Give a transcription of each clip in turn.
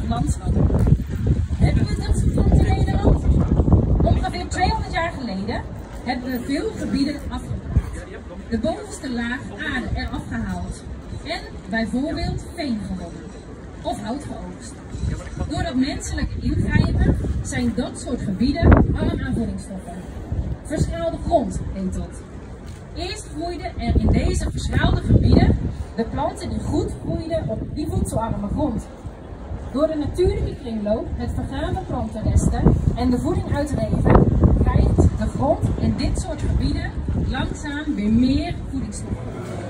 landschap. Hebben we dat soort in Nederland? Ongeveer 200 jaar geleden hebben we veel gebieden afgebracht. De bovenste laag aarde eraf gehaald en bijvoorbeeld veen gewonnen of hout geoogst. Door dat menselijke ingrijpen zijn dat soort gebieden arm aan voedingsstoffen. Verschraalde grond heet dat. Eerst groeiden er in deze verschraalde gebieden de planten die goed groeiden op die voedselarme grond. Door de natuurlijke kringloop, het vergaan van plantenresten en de voeding uit regen krijgt de grond in dit soort gebieden langzaam weer meer voedingsstoffen.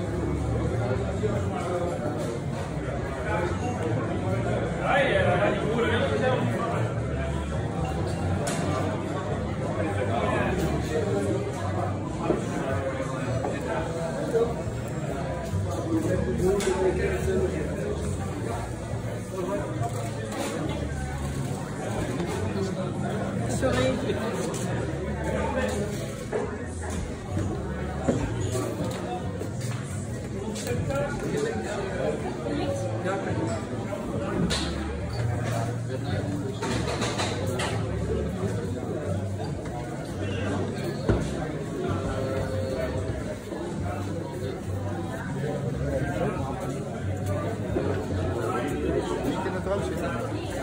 Sorry. Niet in het rood zitten.